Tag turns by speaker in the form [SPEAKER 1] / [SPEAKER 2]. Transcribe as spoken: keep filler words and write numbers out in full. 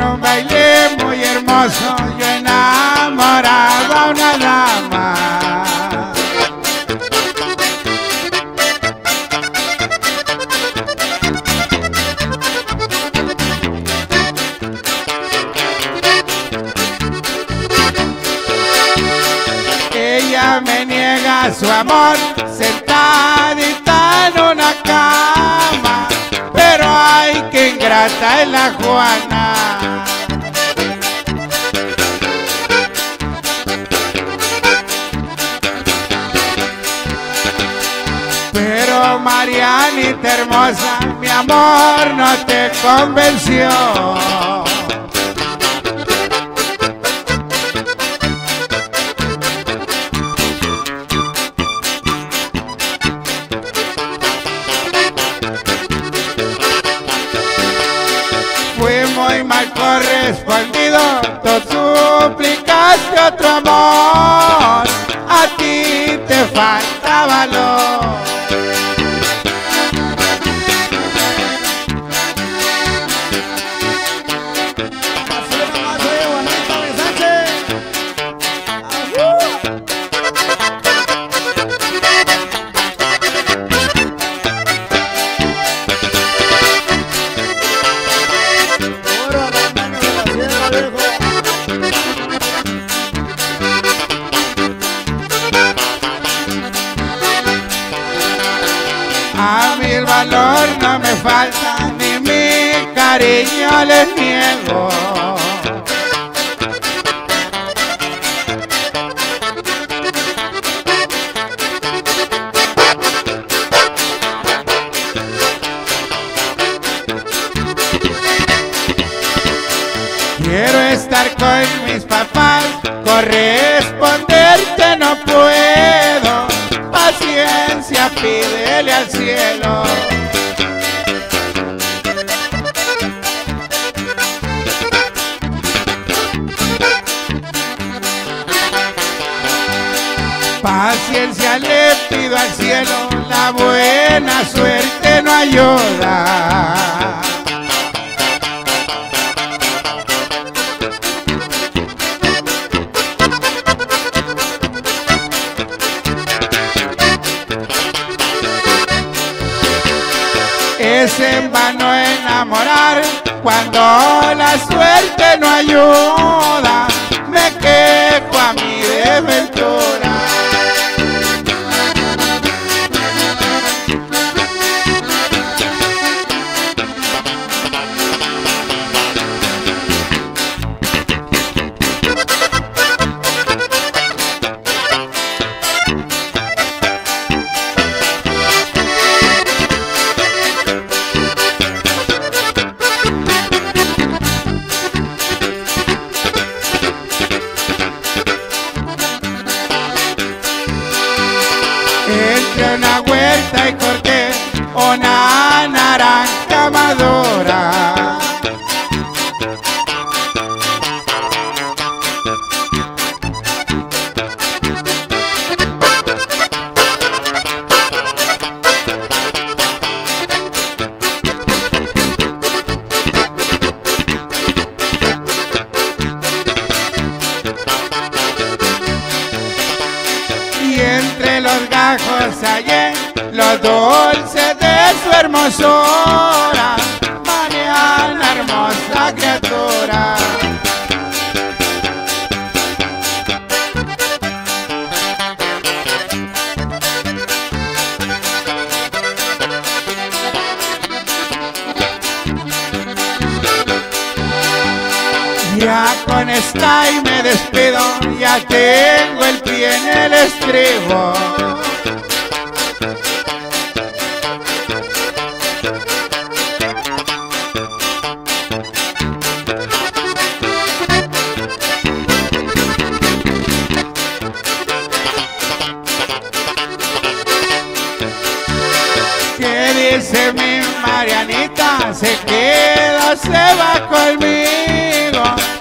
[SPEAKER 1] un baile muy hermoso, yo enamoraba a una dama. Ella me niega su amor, sentadita en una cama, pero ay, qué ingrata es la Juana. Pero Marianita hermosa, mi amor no te convenció. Fui muy mal correspondido, tú suplicaste otro amor, a ti te falta valor. A mí el valor no me falta, ni mi cariño les niego. Quiero estar con mis papás, corresponderte no puedo. Paciencia, pídele al cielo. Paciencia le pido al cielo, la buena suerte no ayuda. Es en vano enamorar cuando la suerte no ayuda. Me quejo a mi desventura. Entre una huerta y corté una naranja madura. Y entre los gajos hallé los dulces de su hermosura. Mariana, hermosa criatura. Ya con esta y me despido, ya tengo el pie en el estribo. ¿Qué dice mi Marianita? Se queda, se va conmigo.